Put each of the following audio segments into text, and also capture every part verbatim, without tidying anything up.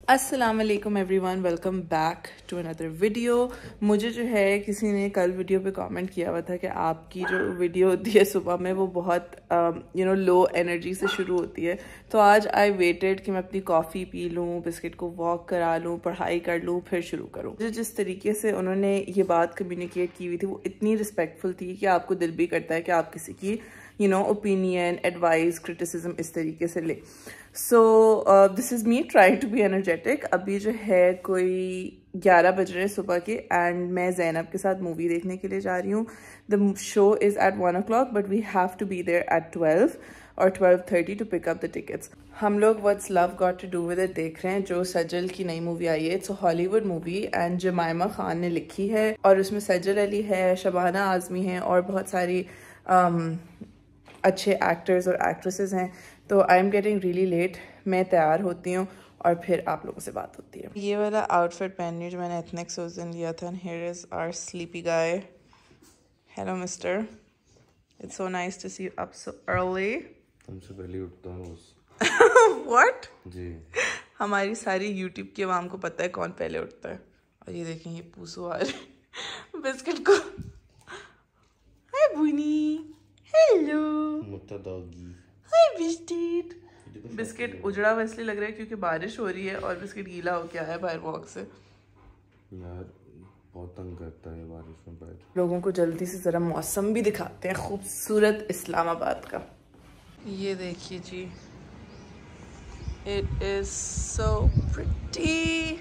अस्सलाम वालेकुम everyone, welcome back to another video. मुझे जो है किसी ने कल वीडियो पे कमेंट किया हुआ था कि आपकी जो वीडियो होती है सुबह में वो बहुत यू नो लो एनर्जी से शुरू होती है। तो आज आई वेटेड कि मैं अपनी कॉफ़ी पी लूँ, बिस्किट को वॉक करा लूँ, पढ़ाई कर लूँ, फिर शुरू करूँ। जो जिस तरीके से उन्होंने ये बात कम्युनिकेट की हुई थी वो इतनी रिस्पेक्टफुल थी कि आपको दिल भी करता है कि आप किसी की you know opinion, advice, criticism इस तरीके से ले। So this is me trying to be energetic. अभी जो है कोई ग्यारह बज रहे हैं सुबह के एंड मैं ज़ैनब के साथ मूवी देखने के लिए जा रही हूँ। The show is at one o'clock but we have to be there at twelve और twelve thirty to pick up the tickets. हम लोग what's love got to do with it देख रहे हैं, जो सजल की नई मूवी आई है। It's a Hollywood movie and Jemima Khan ने लिखी है और उसमें सजल अली है, शबाना आज़मी है और बहुत सारी um, अच्छे एक्टर्स और एक्ट्रेसेस हैं। तो I am getting really late. मैं तैयार होती हूँ और फिर आप लोगों से बात होती है। ये वाला आउटफिट पहननी है जो मैंने एथनिक्स उस दिन लिया था। Here is our sleepy guy. Hello mister, it's so nice to see you up so early. तुमसे पहले उठता हूँ। व्हाट? जी, हमारी सारी यूट्यूब की आवाम को पता है कौन पहले उठता है। और ये देखें, ये पूसू आ रहे बिस्किट को। हाय बुनी, हेलो मुत्ता डॉगी, हाय बिस्किट। बिस्किट उजड़ा हुआ इसलिए लग रहा है क्योंकि बारिश हो रही है और बिस्किट गीला हो गया है बाहर वॉक से। यार बहुत तंग करता है बारिश में बैठ। लोगों को जल्दी से जरा मौसम भी दिखाते हैं खूबसूरत इस्लामाबाद का। ये देखिए जी, इट इज सो प्रिटी।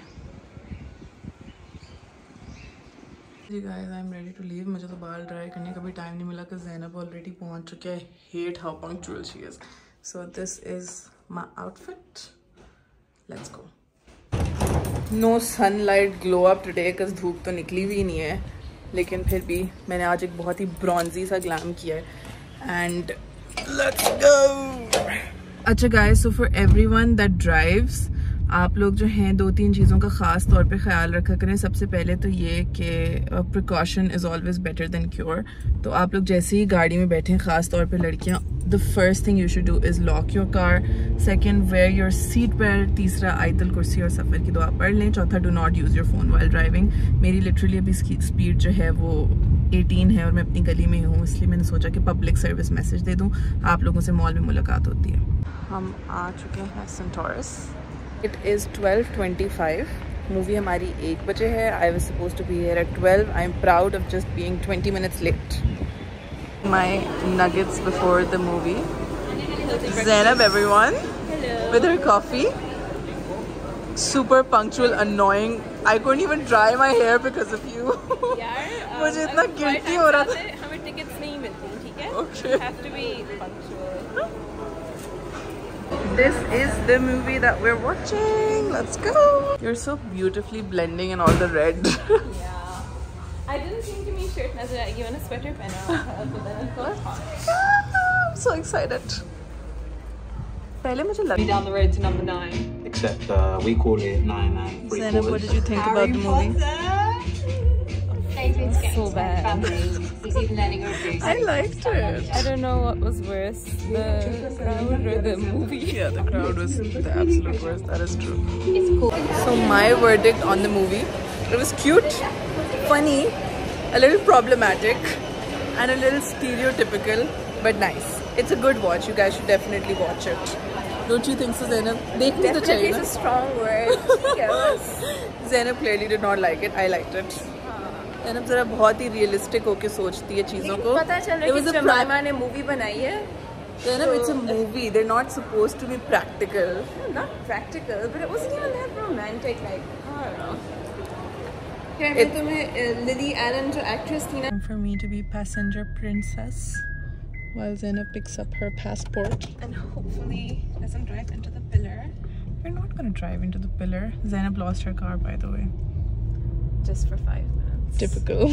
जी guys, I am ready to leave. मुझे तो बाल ड्राई करने का भी टाइम नहीं मिला कि ज़ैनब ऑलरेडी पहुंच चुके हैं। Hate how punctual she is. So this is my outfit, let's go. No sunlight glow up today because धूप तो निकली हुई नहीं है, लेकिन फिर भी मैंने आज एक बहुत ही ब्रॉन्जी सा ग्लैम किया है एंड लेट्स गो। अच्छा guys, so for everyone that drives, आप लोग जो हैं दो तीन चीज़ों का ख़ास तौर पे ख्याल रखा करें। सबसे पहले तो ये कि precaution is always better than cure. तो आप लोग जैसे ही गाड़ी में बैठें, ख़ास तौर पे लड़कियां, the first thing you should do is lock your car. Second, wear your seat belt. तीसरा, आयतल कुर्सी और सफ़र की दुआ पढ़ लें। चौथा, do not use your phone while driving. मेरी लिटरली अभी स्पीड जो है वो एटीन है और मैं अपनी गली में हूँ, इसलिए मैंने सोचा कि पब्लिक सर्विस मैसेज दे दूँ। आप लोगों से मॉल में मुलाकात होती है। हम आ चुके हैं Centaurus. It is twelve twenty five. Movie हमारी एक बजे है। I was suppose to be here at twelve. I am proud of just being twenty minutes late. My nuggets before the movie. Zainab everyone with her coffee, super punctual, annoying. I couldn't even dry my hair because of you. मुझे इतना guilty हो रहा था। हमें tickets नहीं मिलती, ठीक है? Okay. You have to be punctual. This is the movie that we're watching. Let's go. You're so beautifully blending in all the red. Yeah. I didn't think to me shirt nazar aayegi. मैंने sweater पहना हुआ था, but then I thought hot. I'm so excited. पहले मुझे लगा Down the road to number nine. Except uh, we call it nine nine three Zainab, what quarters. did you think about the movie? So bad. I liked it. I don't know what was worse, the crowd or the movie. Yeah, the crowd was the absolute worst. That is true. It's cool. So my verdict on the movie: it was cute, funny, a little problematic, and a little stereotypical, but nice. It's a good watch. You guys should definitely watch it. Don't you think so, Zainab? देखने तो चाहिए ना? It's a strong word. Yes. Zainab clearly did not like it. I liked it. Zainab जरा बहुत ही realistic होके सोचती है चीज़ों को। पता चल रहा है कि जमाइमा ने मूवी बनाई है। Zainab, it's a movie. They're not supposed to be practical. Not practical, but it wasn't even that romantic. Like, I don't know. क्या मैं तुम्हें लिली एलन जो एक्ट्रेस थी ना? For me to be passenger princess while Zainab picks up her passport. And hopefully doesn't drive into the pillar. We're not gonna drive into the pillar. Zainab lost her car, by the way. Just for five minutes. Typical.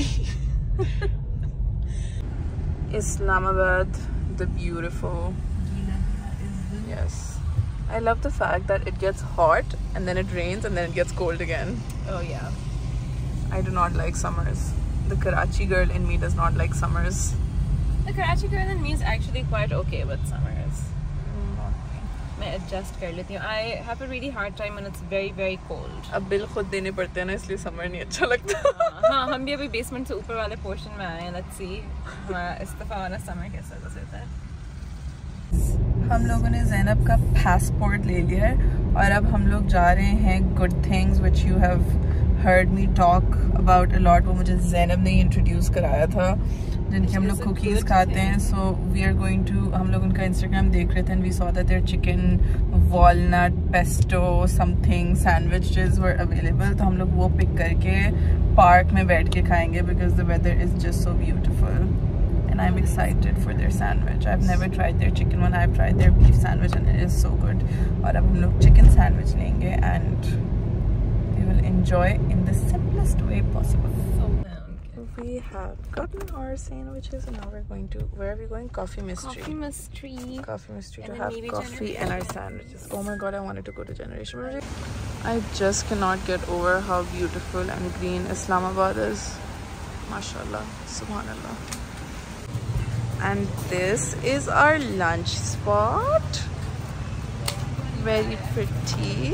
Islamabad, the beautiful. Yes. I love the fact that it gets hot and then it rains and then it gets cold again. Oh yeah. I do not like summers. The Karachi girl in me does not like summers. The Karachi girl in me is actually quite okay with summers. मैं adjust कर लेती हूँ. I have a really hard time when it's very very cold. अब bill खुद देने पड़ते हैं ना, इसलिए समर नहीं अच्छा लगता. हाँ, हम भी अभी बेसमेंट से ऊपर वाले पोर्शन में आए हैं. लेट्स सी हमारा इस दफा वाला समर कैसा गुजरता है. हम लोगों ने ज़ैनब का पासपोर्ट ले लिया है और अब हम लोग जा रहे हैं good things which you have heard me talk about a lot. वो मुझे ज़ैनब ने इंट्रोड्यूस कराया था, जिनकी हम लोग कुकीज़ खाते हैं. So we are going to, हम लोग उनका इंस्टाग्राम देख रहे थे and we saw that their chicken walnut pesto something sandwiches were available. तो हम लोग वो पिक करके पार्क में बैठ के खाएंगे because the weather is just so beautiful. And I'm excited for their sandwich. I've never tried their chicken one. I've tried their beef sandwich and it is so good. और अब हम लोग chicken sandwich लेंगे and we will enjoy in the simplest way possible. So we have gotten our sandwiches and now we're going to, where are we going? Coffee Mystery. Coffee Mystery. Coffee Mystery And to then have maybe coffee Generation. and our sandwiches. Oh my god, I wanted to go to Generation. I just cannot get over how beautiful and green Islamabad is. MashaAllah. Subhanallah. And this is our lunch spot. Very pretty.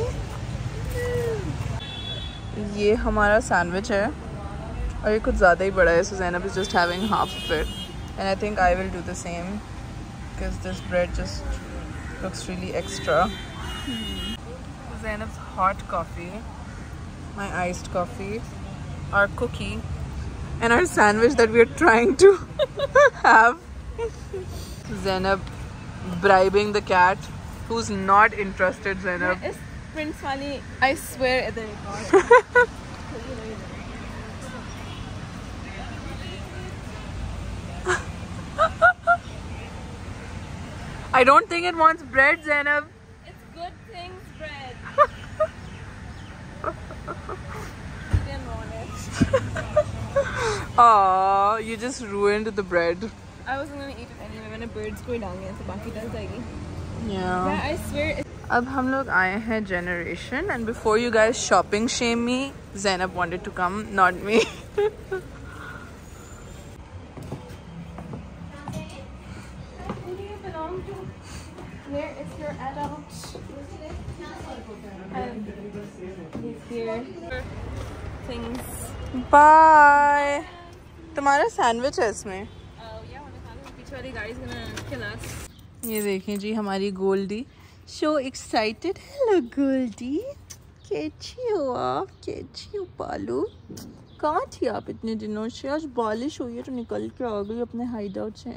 ये हमारा sandwich है और ये कुछ ज़्यादा ही बड़ा है. So Zainab is just having half of it and I think I will do the same because this bread just looks really extra. Zainab's hot coffee, my iced coffee, our cookie and our sandwich that we are trying to have. Zainab bribing the cat who's not interested. Zainab इस prince वाली I swear at the record. I don't think it wants bread, Zainab. It's good things bread. You didn't want it. Aw, you just ruined the bread. I wasn't gonna eat it anyway. मैंने birds को ही डाल दिया, तो बाकी डल जाएगी. Yeah. Yeah, I swear. It's अब हम लोग आए हैं Generation and before you guys shopping shame me, Zainab wanted to come, not me. Who do you belong to? Where is your adult? And he's here. Things. Bye. तुम्हारा sandwich है इसमें. Oh yeah, when the पीछे वाली गाड़ी is gonna kill us. ये देखें जी हमारी Goldy. So excited. Hello Goldy. कैसी हो आप? कैसी हो बालू? कहाँ थी आप इतने दिनों से? आज बारिश हुई है तो निकल के आ गई अपने हाइड आउट से.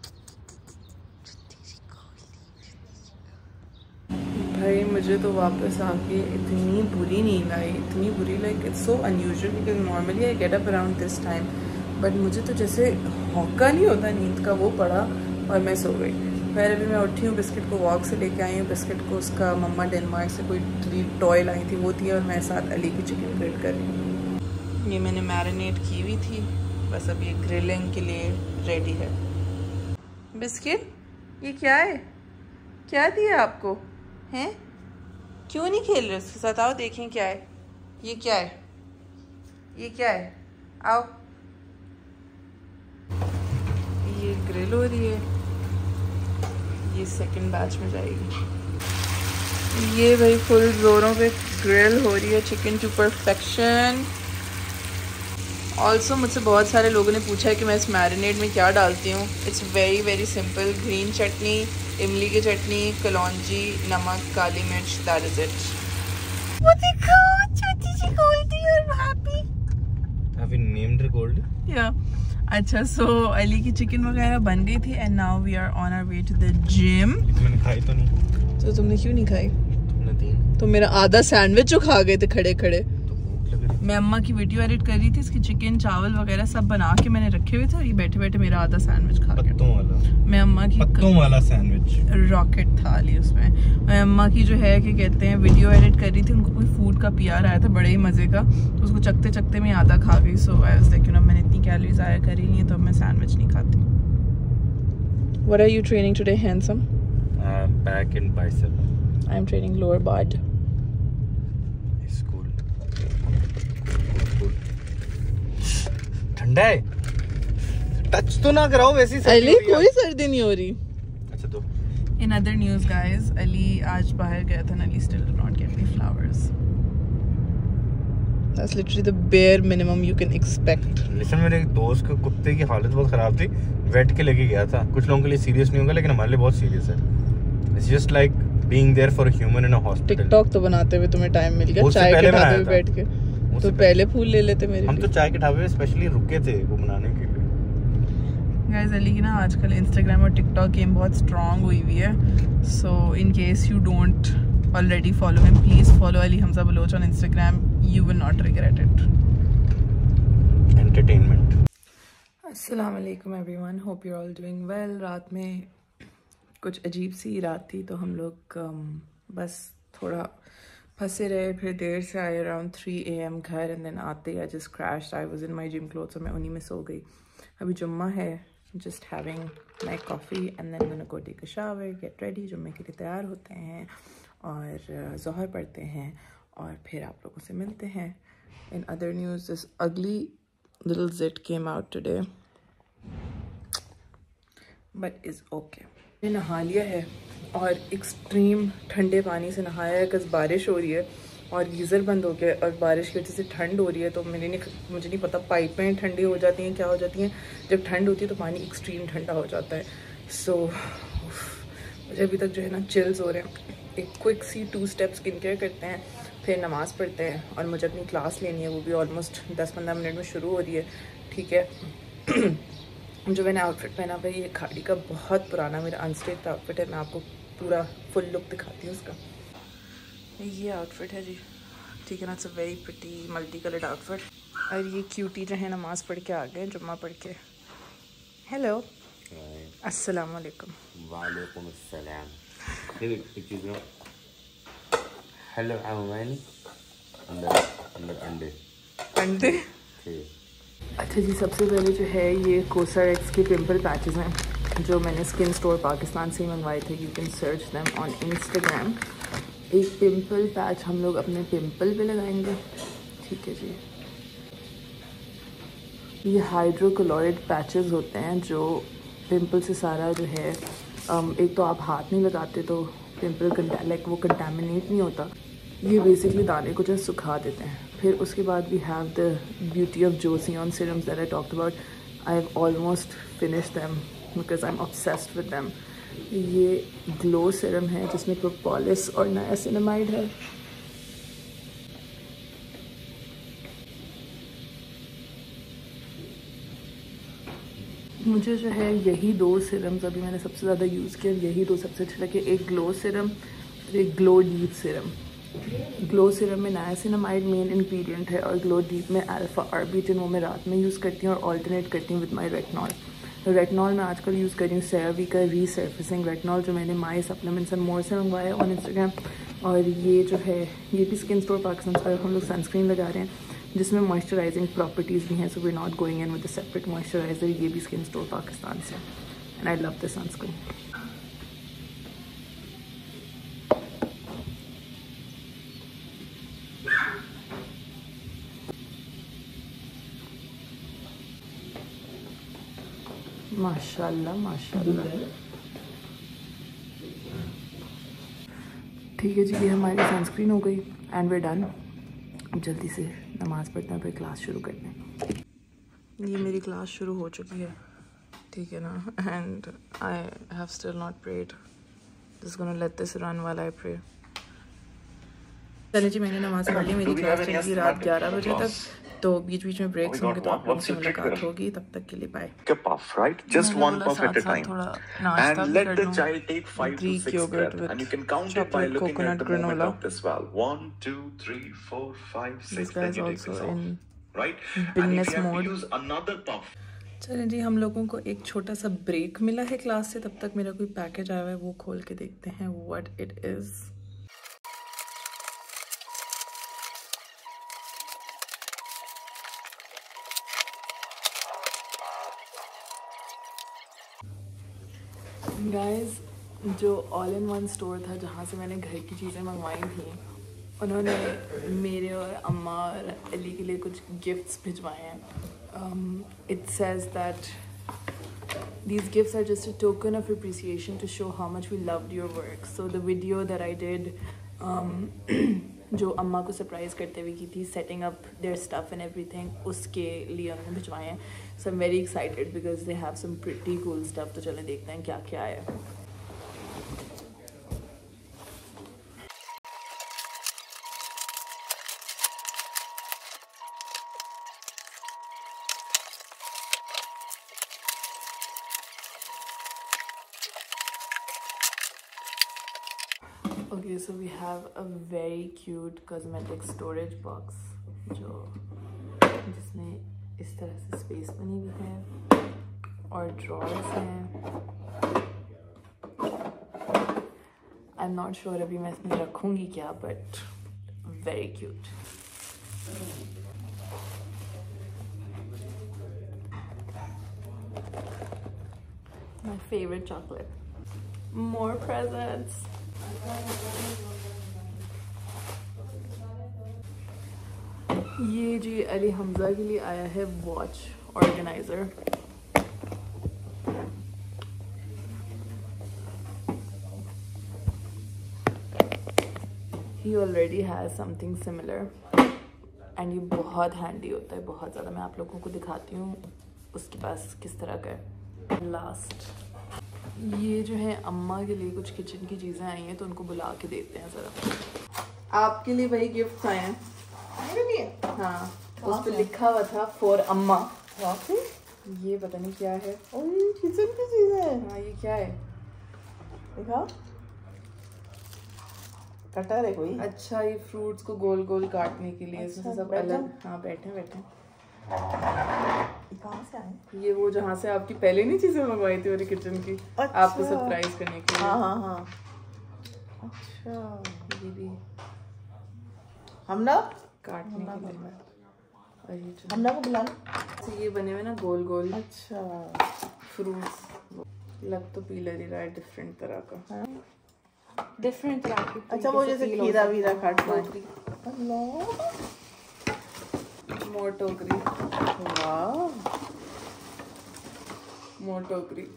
भाई मुझे तो वापस आके इतनी बुरी नींद आई, इतनी बुरी. Like it's so unusual because normally I get up around this time but मुझे तो जैसे हौका नहीं होता नींद का वो पड़ा और मैं सो गई. फिर अभी मैं उठी हूँ, बिस्किट को वॉक से लेके आई हूँ. बिस्किट को उसका मम्मा डेनमार्क से कोई टॉय लाई थी वो थी और मैं साथ अली की चिकन ग्रिल कर रही हूँ. ये मैंने मैरिनेट की हुई थी, बस अब ये ग्रिलिंग के लिए रेडी है. बिस्किट ये क्या है? क्या दिया आपको हैं? क्यों नहीं खेल रहे उसके साथ? आओ देखें क्या है. ये क्या है? ये क्या है? आओ. ये ग्रिल हो रही है, ये सेकंड बैच में जाएगी. ये भाई फुल जोरों पे ग्रिल हो रही है चिकन टू परफेक्शन. ऑल्सो मुझसे बहुत सारे लोगों ने पूछा है कि मैं इस मैरिनेट में क्या डालती हूँ. It's very very simple. Green chutney, इमली की चटनी, कलौंजी, नमक, काली मिर्च. That is it. वो देखो छोटी सी गोल्डी और happy. Have you named her Gold? या अच्छा सो अली की चिकन वगैरह बन गई थी and now we are on our way to the gym. मैंने खाई तो नहीं. तो तुमने क्यों नहीं खाई? तुमने दी. तो मेरा आधा सैंडविच जो खा गए थे खड़े खड़े. तो भूख लग रही. मैं अम्मा की वीडियो एडिट कर रही थी, इसकी चिकन चावल वगैरह सब बना के मैंने रखे हुए थे और ये बैठे बैठे मेरा आधा सैंडविच खा गया. पत्तों वाला. मैं अम्मा की पत्तों वाला सैंडविच. रॉकेट था ली उसमें. मैं अम्मा की जो है कि कहते हैं वीडियो एडिट कर रही थी, उनको कोई फूड का पीआर आया था बड़े ही मज़े का, तो उसको चकते चकते में आधा खा गई. So I was like you know मैंने इतनी कैलोरीज आया करी नहीं है तो अब मैं सैंडविच नहीं खाती. What are you training today handsome? Back and bicep. I am training lower body. ठंडा है. टच तो ना कराओ वैसी. अली कोई सर्दी नहीं हो रही. अच्छा तो In other news, guys, Ali आज बाहर गया था and Ali still did not get me flowers. That's literally the bare minimum you can expect. Listen, मेरे एक दोस्त के कुत्ते की हालत बहुत खराब थी, वेट के लेके गया था. कुछ लोगों के लिए सीरियस नहीं होगा, लेकिन हमारे लिए बहुत सीरियस है. It's just like being there for a human in a hospital. TikTok तो बनाते हुए तुम्हें टाइम मिल गया, चाय के ढाबे पे बैठ के. तो पहले फूल ले लेते मेरे. हम तो चाय के ढाबे पे स्पेशली रुके थे वो बनाने के लिए. Guys, अली की ना आजकल Instagram और TikTok गेम बहुत स्ट्रॉन्ग हुई हुई है. So in case you don't already follow him, please follow Ali Hamza Baloch on Instagram. You will not regret it. Entertainment. Assalamu alaikum everyone. Hope you're all doing well. रात में कुछ अजीब सी रात थी तो हम लोग um, बस थोड़ा फंसे रहे. फिर देर से आए अराउंड थ्री ए एम घर एंड देन आते I just crashed. I was in my gym clothes, so मैं उन्हीं में सो गई. अभी जुम्मा है, just having my coffee and then gonna go take a shower, get ready. जुम्मे के लिए तैयार होते हैं और ज़ोहर पढ़ते हैं और फिर आप लोगों से मिलते हैं. In other news, this ugly little zit came out today but is okay. मैंने नहा लिया है और एक्सट्रीम ठंडे पानी से नहाया है बिकॉज बारिश हो रही है और गीज़र बंद हो गया और बारिश की वजह से ठंड हो रही है. तो मैंने नहीं मुझे नहीं पता पाइपें ठंडी हो जाती हैं क्या हो जाती हैं. जब ठंड होती है तो पानी एक्सट्रीम ठंडा हो जाता है. सो so, मुझे अभी तक जो है ना चिल्स हो रहे हैं. एक क्विक सी टू स्टेप स्किन केयर करते हैं, फिर नमाज़ पढ़ते हैं और मुझे अपनी क्लास लेनी है. वो भी ऑलमोस्ट दस पंद्रह मिनट में शुरू हो रही है. ठीक है. जो मैंने आउटफिट पहना भाई ये खाड़ी का बहुत पुराना मेरा अनस्टिच्ड आउटफिट है. मैं आपको पूरा फुल लुक दिखाती हूँ उसका. ये आउटफिट है जी, ठीक है ना. It's a very pretty multi coloured outfit. और ये क्यूटी जो है नमाज़ पढ़ के आ गए, जुम्मा पढ़ के. हेलो, अस्सलाम वालेकुम. वालेकुम अस्सलाम. ये एक चीज़ ना, हेलो आमानी, अंदर अंदर अंडे अंडे. अच्छा जी, सबसे पहले जो है ये कोसर एक्स के पिंपल पैचेस हैं जो मैंने स्किन स्टोर पाकिस्तान से ही मंगवाए थे. You can search them on Instagram. एक पिंपल पैच हम लोग अपने पिंपल पे लगाएंगे. ठीक है जी. ये हाइड्रोक्लोराइड पैचेस होते हैं जो पिंपल से सारा जो है um, एक तो आप हाथ नहीं लगाते तो पिंपल लाइक वो कंटामिनेट नहीं होता. ये बेसिकली दाने को जो सुखा देते हैं. फिर उसके बाद we have the Beauty of Joseon serums that I talked about. I have almost finished them because I am obsessed with them. ये ग्लो सीरम है जिसमें प्रोपोलिस और नायासिनामाइड है. मुझे जो है यही दो सीरम्स अभी मैंने सबसे ज़्यादा यूज़ किया. यही दो सबसे अच्छे लगे. एक ग्लो सीरम और एक glow deep serum. Glow serum में नायासिनामाइड मेन इंग्रेडिएंट है और ग्लो डीप में अल्फा आर्बिटिन. वो मैं रात में यूज़ करती हूँ और ऑल्टरनेट करती हूँ विद माई रेटिनॉल. रेटिनॉल मैं आजकल यूज़ कर रही हूँ सेरावी का रीसर्फेसिंग रेटिनॉल जो मैंने माई सप्लीमेंट्स एंड मोर से मंगवाया ऑन इंस्टाग्राम. और ये जो है ये भी स्किन स्टोर पाकिस्तान से हम लोग सनस्क्रीन लगा रहे हैं जिसमें मॉइस्चराइजिंग प्रॉपर्टीज़ भी हैं. So we are not going in with the separate moisturiser. ये भी स्किन स्टोर पाकिस्तान से and I love the sunscreen. माशाल्लाह माशाल्लाह. ठीक है जी, ये हमारी सनस्क्रीन हो गई एंड वे डन. अब जल्दी से नमाज़ पढ़ते हैं फिर क्लास शुरू करते हैं. ये मेरी क्लास शुरू हो चुकी है. ठीक है ना. And I have still not prayed. Just gonna let this run while I pray. चलिए जी, मैंने नमाज़ पढ़ ली. मेरी क्लास चलेगी रात ग्यारह बजे तक. तो बीच बीच में ब्रेक्स होंगे तो आप लोगों से मुलाकात होगी. तब तक के लिए bye. puff, right? Just one puff at a time. And let the child take five to six breaths. And you can count it by looking at the moment of this valve. One, two, three, four, five, six. Then you take this off. Right? And if you have to use another puff. चलें जी, हम लोगों को एक छोटा सा break मिला है class से. तब तक मेरा कोई पैकेज आया हुआ है, वो खोल के देखते हैं व्हाट इट इज़. गाइस, जो ऑल इन वन स्टोर था जहाँ से मैंने घर की चीज़ें मंगवाई थी, उन्होंने मेरे और अम्मा और अली के लिए कुछ गिफ्ट्स भिजवाए हैं. It says that These gifts are just a token of appreciation to show how much we loved your work. So the video that I did, um, जो अम्मा को सरप्राइज करते हुए की थी, setting up their stuff and everything, उसके लिए उन्होंने भिजवाए हैं. So I'm very excited because they have some pretty cool stuff. तो चलें देखते हैं क्या क्या है. Okay, so we have a very cute cosmetic storage box जो जिसमें इस तरह से स्पेस बनी हुई है और ड्रॉर्स हैं. I'm not sure अभी मैं इसमें रखूँगी क्या, but very cute. My favorite chocolate. More presents. ये जी अली हमजा के लिए आया है watch organiser. He already has something similar and ये बहुत हैंडी होता है, बहुत ज़्यादा. मैं आप लोगों को दिखाती हूँ उसके पास किस तरह का है. लास्ट ये जो है अम्मा के लिए कुछ किचन की चीज़ें आई हैं, तो उनको बुला के देते हैं ज़रा. आपके लिए वही गिफ्ट आए हैं. हाँ, उस पर लिखा हुआ था फॉर अम्मा. ये पता नहीं क्या है. किचन की चीज़ है. हाँ, ये क्या है देखा, कटर है कोई. अच्छा, ये फ्रूट्स को गोल गोल काटने के लिए. अच्छा, इसमें सब अलग. हाँ, बैठे बैठे. कहाँ से आए? ये वो जहाँ से आपकी पहले नहीं चीजें मंगवाई थी मेरी किचन की. अच्छा. आपको सरप्राइज करने के लिए. हाँ हाँ हाँ. अच्छा, ये भी हम ना काटने के लिए. हम ना को बुलाना. तो ये बने हुए ना गोल गोल. अच्छा, फ्रूट्स. लग तो पी लग रहा है डिफरेंट तरह का. डिफरेंट तरह की. अच्छा, वो जैसे खीरा वीरा काट टोकरी. मोर टोकरी. वाह, मोर टोकरी.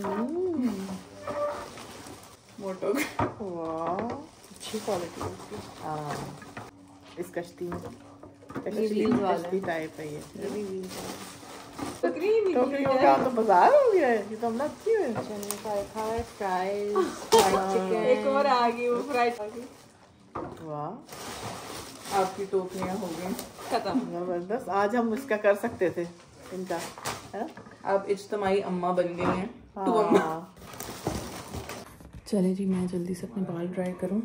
मोर टोकरी. वाह, अच्छी क्वालिटी है इसकी. हाँ, इस कश्ती में कश्ती टाइप है ये. टोकरी भी टोकरी हो गया तो बाजार हो गया है. ये तो हमने अच्छी है. चने का रखा है. Fries, fried chicken. एक और आ गई वो फ्राइड. वाह, आपकी टोकरियां हो गई खत्म. जबरदस्त. आज हम इसका कर सकते थे इनका, है ना. अब इज्तमाई अम्मा बन गई हैं. टू अम्मा. चले जी, मैं जल्दी से अपने बाल ड्राई करूं.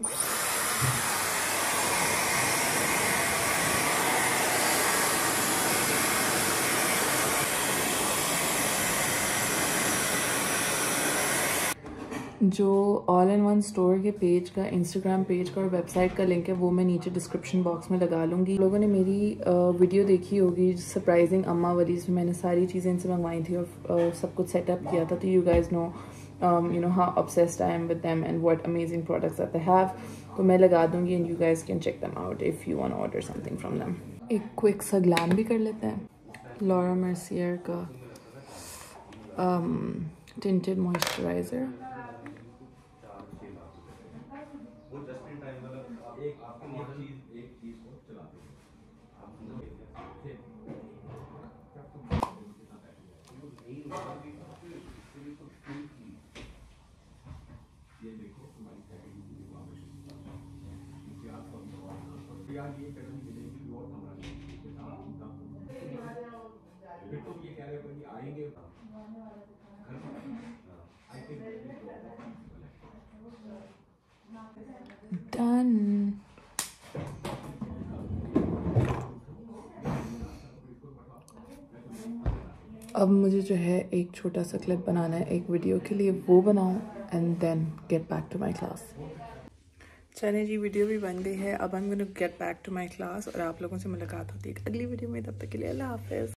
जो ऑल इन वन स्टोर के पेज का, इंस्टाग्राम पेज का और वेबसाइट का लिंक है वो मैं नीचे डिस्क्रिप्शन बॉक्स में लगा लूँगी. लोगों ने मेरी वीडियो देखी होगी सरप्राइजिंग अम्मा वाली, जिसमें मैंने सारी चीज़ें इनसे मंगवाई थी और सब कुछ सेटअप किया था. तो you guys know you know how obsessed I am with them and what amazing products that they have. तो मैं लगा दूँगी and you guys can check them out if you want order something from them. एक quick सा glam भी कर लेते हैं. लॉरा मर्सियर का टिंटेड मॉइस्चराइज़र. Done. अब मुझे जो है एक छोटा सा क्लिप बनाना है एक वीडियो के लिए, वो बनाऊं and then get back to my class. चले जी, वीडियो भी बन गई है. अब I am going to get back to my class और आप लोगों से मुलाकात होती है अगली वीडियो में. तब तक के लिए अल्लाह हाफिज़.